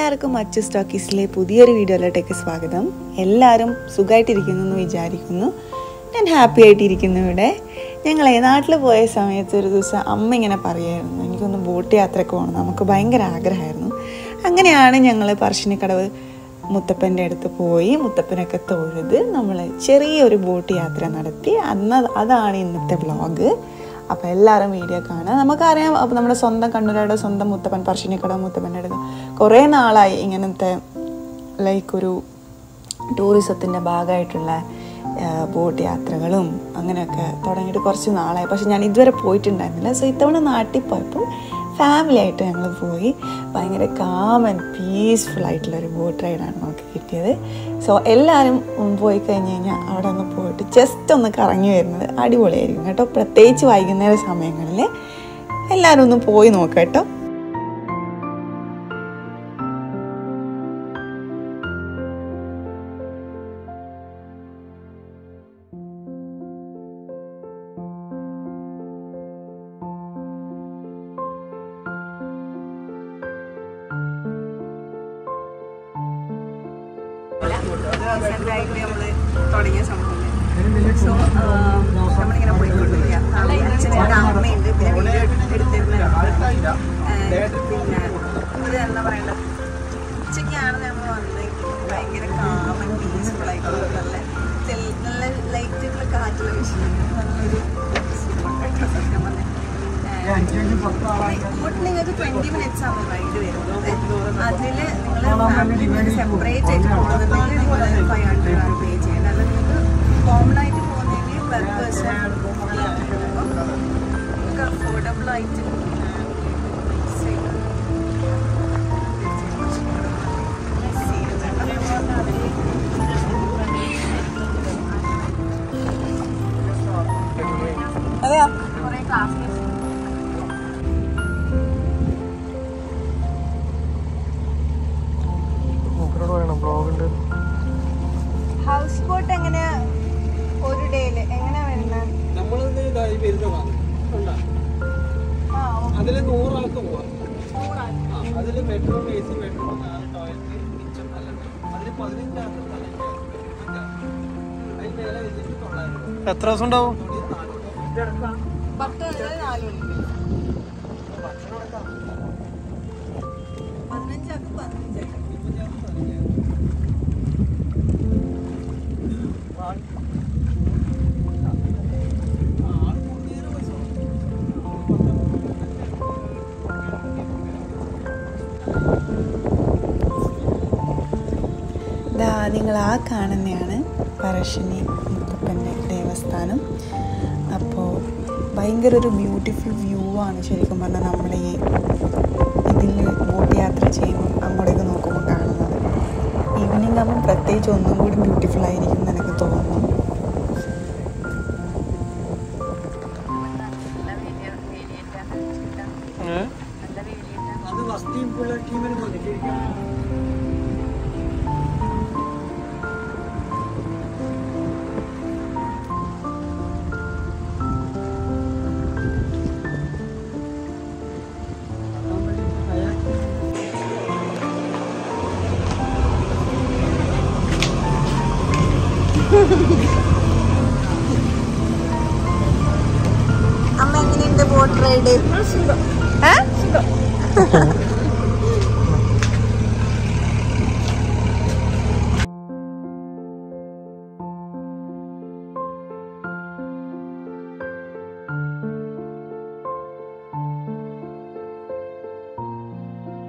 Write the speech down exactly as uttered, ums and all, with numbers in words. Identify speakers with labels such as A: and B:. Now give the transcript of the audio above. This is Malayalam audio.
A: എല്ലാവർക്കും അച്ചുസ് ടോക്കീസിലെ പുതിയൊരു വീഡിയോയിലോട്ടേക്ക് സ്വാഗതം. എല്ലാവരും സുഖമായിട്ടിരിക്കുന്നു എന്ന് വിചാരിക്കുന്നു. ഞാൻ ഹാപ്പി ആയിട്ടിരിക്കുന്നു. ഇവിടെ ഞങ്ങൾ നാട്ടിൽ പോയ സമയത്ത് ഒരു ദിവസം അമ്മ ഇങ്ങനെ പറയുമായിരുന്നു, എനിക്കൊന്ന് ബോട്ട് യാത്രയ്ക്ക് പോകണം. നമുക്ക് ഭയങ്കര ആഗ്രഹമായിരുന്നു. അങ്ങനെയാണ് ഞങ്ങൾ പറശ്ശിനിക്കടവ് മുത്തപ്പൻ്റെ അടുത്ത് പോയി മുത്തപ്പനൊക്കെ തൊഴുത് നമ്മൾ ചെറിയൊരു ബോട്ട് യാത്ര നടത്തി. അന്ന് അതാണ് ഇന്നത്തെ വ്ളോഗ്. അപ്പോൾ എല്ലാവരും വീഡിയോ കാണുക. നമുക്കറിയാം, അപ്പോൾ നമ്മുടെ സ്വന്തം കണ്ണൂരുടെ സ്വന്തം മുത്തപ്പൻ പറശ്ശിനിക്കടവ് മുത്തപ്പൻ്റെ അടുത്ത് കുറേ നാളായി ഇങ്ങനത്തെ ലൈക്ക് ഒരു ടൂറിസത്തിൻ്റെ ഭാഗമായിട്ടുള്ള ബോട്ട് യാത്രകളും അങ്ങനെയൊക്കെ തുടങ്ങിയിട്ട് കുറച്ച് നാളായി. പക്ഷെ ഞാൻ ഇതുവരെ പോയിട്ടുണ്ടായിരുന്നില്ല. സോ ഇത്തവണ നാട്ടിൽ പോയപ്പോൾ ഫാമിലി ആയിട്ട് ഞങ്ങൾ പോയി. ഭയങ്കര കാം ആൻഡ് പീസ്ഫുൾ ആയിട്ടുള്ളൊരു ബോട്ട് റൈഡാണ് നമുക്ക് കിട്ടിയത്. സോ എല്ലാവരും പോയി കഴിഞ്ഞ് കഴിഞ്ഞാൽ അവിടെ ഒന്ന് പോയിട്ട് ജസ്റ്റ് ഒന്ന് കറങ്ങി വരുന്നത് അടിപൊളിയായിരിക്കും കേട്ടോ. പ്രത്യേകിച്ച് വൈകുന്നേര സമയങ്ങളിൽ എല്ലാവരും ഒന്ന് പോയി നോക്കാം കേട്ടോ. നമ്മള് തുടങ്ങിയ സംഭവം. സോ നമ്മളിങ്ങനെ പോയിക്കൊണ്ടിരിക്കുക. അച്ഛൻ്റെ അമ്മയുണ്ട്, പിന്നെ വീഡിയോ എടുത്തിരുന്നുണ്ട്. പിന്നെ ഇത് എന്താ പറയണ്ടത്, ഉച്ചയ്ക്കാണ് നമ്മൾ വന്നെങ്കിൽ ഭയങ്കര കാമൻ പീസ്ഫുൾ ആയിട്ടുള്ള നല്ല നല്ല ലൈറ്റുകൾ കാറ്റുള്ള വിഷയം നല്ലൊരു സത്യം പറഞ്ഞ നിങ്ങൾക്ക് ട്വന്റി മിനിറ്റ്സ് ആണ് റൈഡ് വരുന്നത്. അതിൽ നിങ്ങൾ ഫാമിലി സെപ്പറേറ്റ് ആയിട്ട് പോകുന്നുണ്ടെങ്കിൽ നിങ്ങൾ ഫൈവ് ഹൺഡ്രഡ് ആണ് പേ ചെയ്യേണ്ടത്. അല്ല നിങ്ങൾക്ക് കോമൺ ആയിട്ട് പോകുന്നതിന് പെർ പേഴ്സൺ നിങ്ങൾക്ക് അഫോർഡബിൾ ആയിട്ട് അതെയാ കുറേ ക്ലാസ്സസ് ഹൗസ് ബോട്ട് എങ്ങനെയാ ഒരു ഡേയില് എങ്ങനെയാ വരുന്നത്?
B: അതില് നൂറാൾക്ക് പോവാം. അതില് bedroom A C bedroom toilet kitchen അല്ല അതില് പതിനഞ്ചാൾക്ക് അതിൽ മേലെ വെച്ചിട്ട് തൊള്ളായിരം. എത്ര ദിവസം ഉണ്ടാവും?
A: പത്ത് നാല് മണി പതിനഞ്ചാക്ക് പതിനഞ്ചാക്ക് നിങ്ങൾ ആ കാണുന്നതാണ് പറശ്ശിനി മുത്തപ്പൻ്റെ ദേവസ്ഥാനം. അപ്പോൾ ഭയങ്കര ഒരു ബ്യൂട്ടിഫുൾ വ്യൂ ആണ് ശരിക്കും പറഞ്ഞാൽ നമ്മൾ ഈ ഇതിൽ ബോട്ട് യാത്ര ചെയ്യുമ്പോൾ അങ്ങോട്ടേക്ക് നോക്കുമ്പോൾ കാണുന്നത്. ഈവനിങ് ആകുമ്പോൾ പ്രത്യേകിച്ച് ഒന്നും കൂടി ബ്യൂട്ടിഫുൾ ആയിരിക്കും എന്ന് എനിക്ക് തോന്നുന്നു. അമ്മ എങ്ങനെയുണ്ട് ബോട്ട് റൈഡ്?